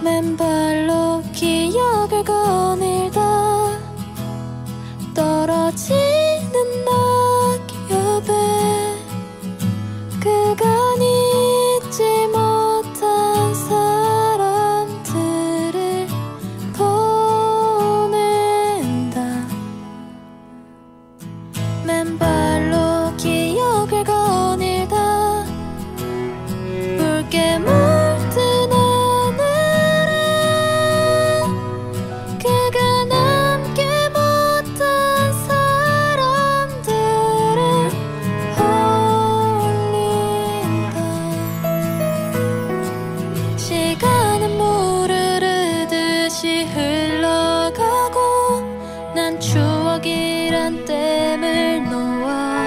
맨발로 기억을 거닐다 떨어지는 낙엽에 그간 잊지 못한 사람들을 보낸다. 맨발로 기억을 거닐다 붉게 물든 하늘에 그간 함께 못한 사람들을 올린다. 시간은 물을 흐르듯이 흘러가고 난 추억이란 댐을 놓아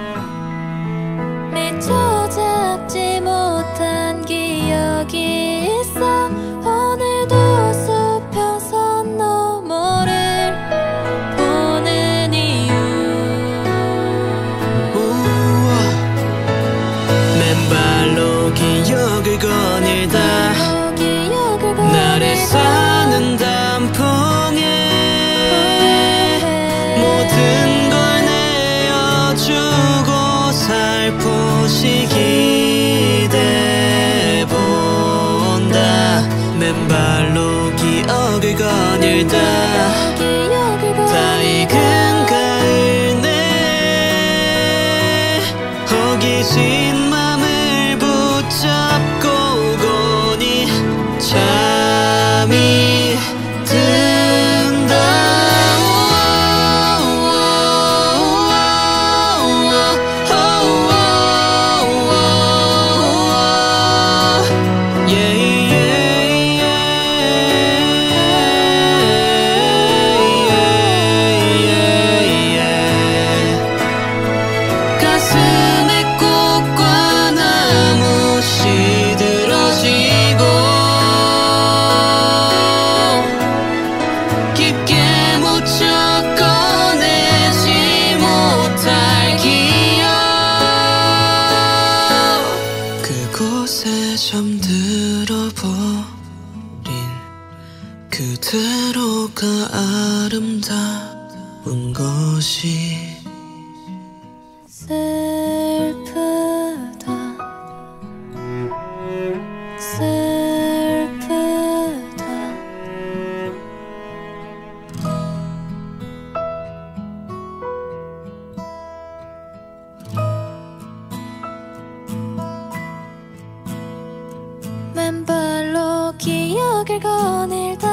미처 잡지 못한 기억이 있어. 오늘도 수평선 너머를 보는 이유 맨발로 기억을 거닐다 나를 사는 단풍에 모든 걸 내어주고 살포시 기대본다. 맨발로 기억을 거닐다 다 익은 가을 내 호기심 맘을 붙잡고 오거니 잠이 든다. 가슴에 꽃과 나무 시들어지고 깊게 묻혀 꺼내지 못할 기억 그곳에 잠들어 버린 그대로가 아름다운 것이 슬프다 슬프다 맨발로 기억을 거닐다